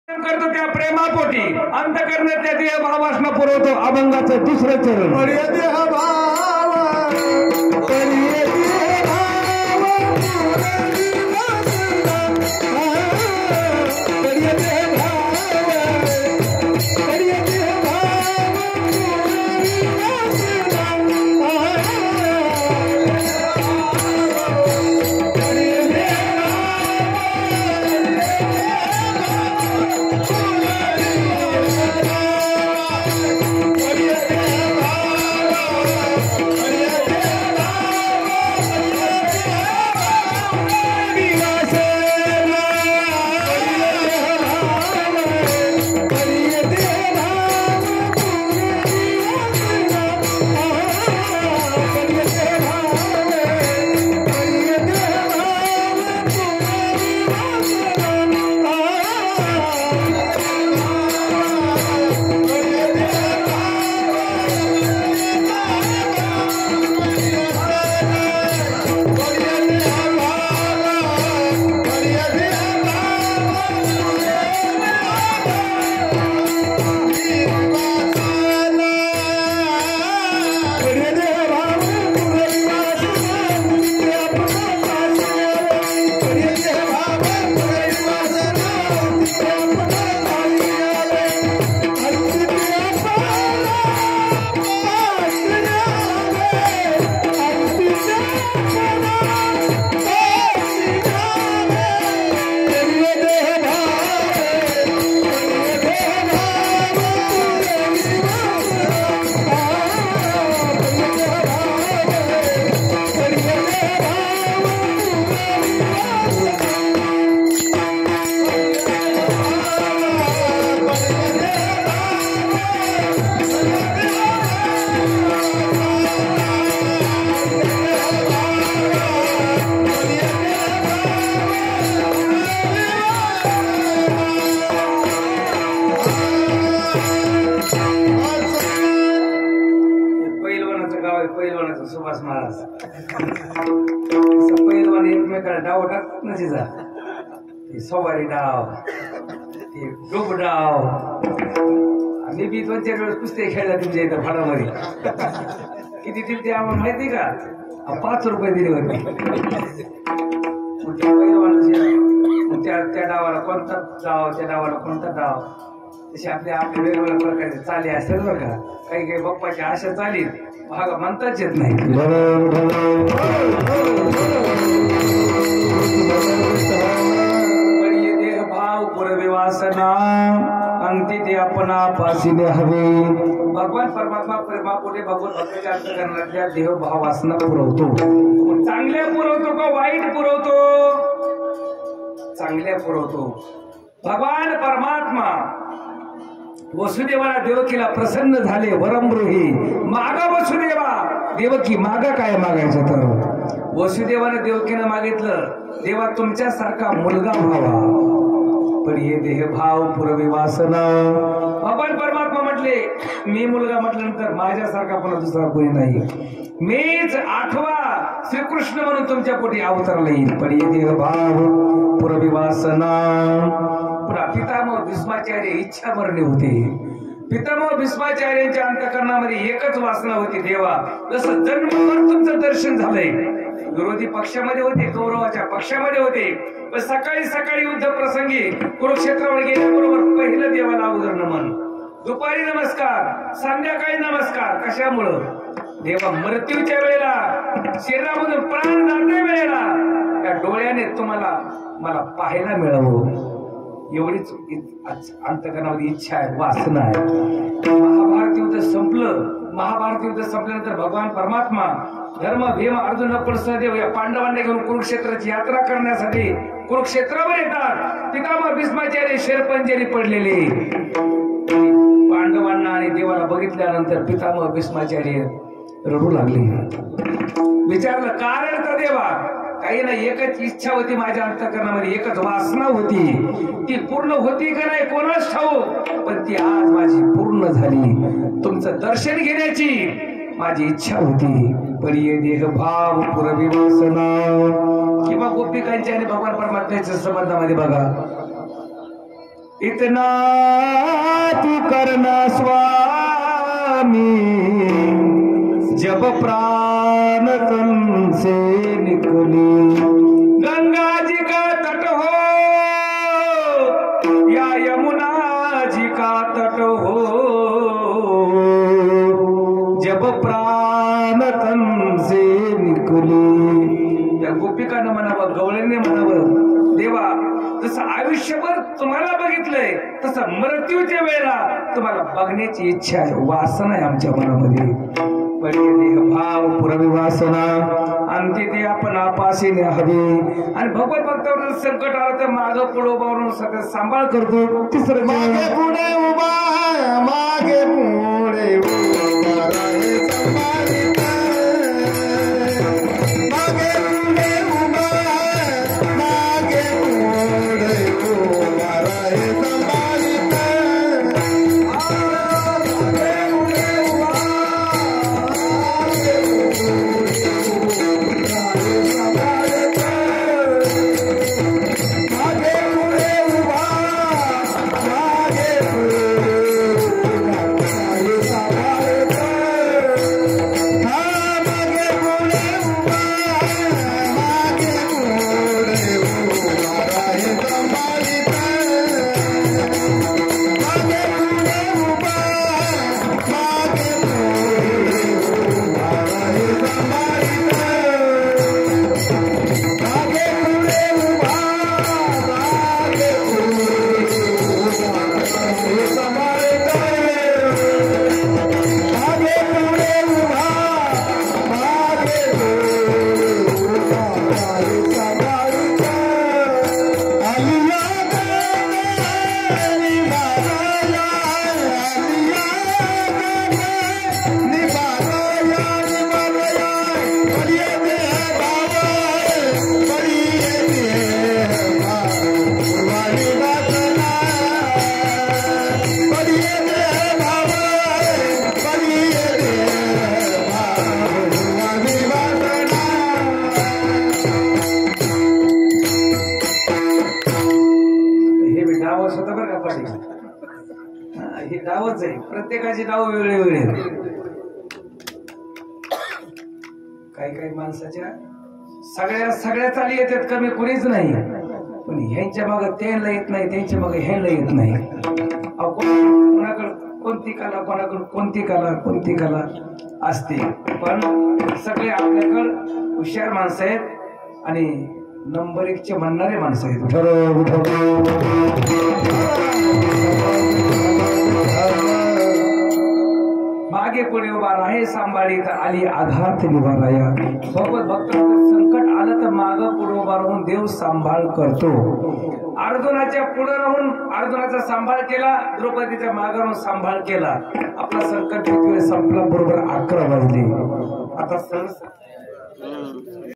करतो त्या प्रेमापोटी अंतकरणात त्या देह भावासना पुरवतो अभंगाचं दुसरं चरण देह भाव पैलवानाचा सुभाष महाराज पैलवान एकमेकाला डाव टाकतात ना तिचा सवारी डाव ते डोब डाव आम्ही बी 2-4 वेळेस कुस्त्या खेळल्या तुमच्या इथं फाडामध्ये किती दिली ते आम्हाला माहिती का 5 रुपये दिले होते त्या डावाला कोणता डाव त्या डावाला कोणता डाव तसे आपल्या वेगवेगळ्या प्रकारचे चाली असतात बरं का काही काही बाप्पाच्या अशा चाली भाग म्हणताच येत नाही देह भाव पुरवे वासना अंती ते आपणा पासिले हवे भगवान परमात्मा प्रेमापुढे भगवत भक्ताच्या अंतःकरणातल्या देह भाव वासना पुरवतो चांगल्या पुरवतो का वाईट पुरवतो चांगल्या पुरवतो भगवान परमात्मा वसुदेवाला देवकीला प्रसन्न झाले वरमृही मागा वसुदेवा देवकी मागा काय मागायचं तर वसुदेवाने देवकीनं मागितलं देवा तुमच्यासारखा मुलगा व्हावा पण हे देह भाव पुरवी वासना भगवान परमात्मा म्हटले मी मुलगा म्हटल्यानंतर माझ्यासारखा पण दुसरा कोणी नाही मीच 8वा श्रीकृष्ण म्हणून तुमच्या पोटी अवतरला येईल पण हे देह भाव पुरवी वासना पितामह भीष्माचार्य इच्छा मरणे होते पितामह भीष्माचार्यांच्या अंतःकरणामध्ये एकच वासना होती देवा जसं जन्मभर तुमचं दर्शन झालंय विरोधी पक्षामध्ये होते कौरवाच्या पक्षामध्ये होते पण सकाळी सकाळी युद्ध प्रसंगी कुरुक्षेत्रावर गेल्याबरोबर पहिलं देवाला अगोदर नमन दुपारी नमस्कार संध्याकाळी नमस्कार कशामुळं देवा मृत्यूच्या वेळेला शरीरामधून प्राण जाते वेळेला त्या डोळ्याने तुम्हाला मला पाहायला मिळावं एवढीच अंतःकरणामध्ये इच्छा आहे वासना आहे महाभारत युद्ध संपलं महाभारत युद्ध संपल्यानंतर भगवान परमात्मा धर्म भीम अर्जुन नकुल सहदेव या पांडवांना घेऊन कुरुक्षेत्राची यात्रा करण्यासाठी कुरुक्षेत्रावर येतात पितामह भीष्माचार्य शेरपंजरी पडलेले पांडवांना आणि देवाला बघितल्यानंतर पितामह भीष्माचार्य रडू लागले विचारलं कारण तर देवा काही ना एकच इच्छा होती माझ्या अंतःकरणामध्ये एकच वासना होती ती पूर्ण होती का नाही कोणाच ठाऊक पण ती आज माझी पूर्ण झाली तुमचं दर्शन घेण्याची माझी इच्छा होती पण ये देह भाव पुरवी वासना किंवा गोपिकांच्या आणि भगवान परमात्म्याच्या संबंधामध्ये बघा इतना तू करना स्वामी जब प्राण तन से निकली। गंगा जी का तट हो या यमुना जी का तट हो, जब प्राण तन से निकली। त्या गोपिकांना म्हणावं, गवळीने म्हणावं, देवा जसं आयुष्यभर तुम्हाला बघितलंय तसं मृत्यूच्या वेळेला तुम्हाला बघण्याची इच्छा आहे, वासना आहे आमच्या मनामध्ये। देह भाव पुरवी वासना अंती ते आपण आपासीने हवे। आणि भगवत भक्तावर संकट आलं तर मागं पुढे उभा राहून सगळं सांभाळ करतो। तिसरं मागे पुढे उभा, मागे पुढे उभा राहे संभाळीत। मागे पुढे उभा, मागे पुढे उभा राहे संभाळीत। हे डावच आहे, प्रत्येकाची डाव वेगळे वेगळे आहेत। काही काही माणसाच्या सगळ्या चाली येतात, कमी कुणीच नाही, पण ह्यांच्या मागे त्यांना येत नाही, त्यांच्या मागे ह्यांना येत नाही। कोणाकडे कोणती कला, कोणाकडे कोणती कला असते, पण सगळे आपल्याकडे हुशार माणसं आहेत आणि नंबर 1 चे म्हणणारे माणसं आहेत। मागे पुढे उभा राहे सांभाळीत आली आघात निवाराया। भगवत भक्त संकट आलं तर मागं पुढे उभा राहून देव सांभाळ करतो। अर्जुनाच्या पुढे राहून अर्जुनाचा सांभाळ केला, द्रौपदीच्या मागे राहून सांभाळ केला। आपला संकट संपला, बरोबर 11 वाजले। आता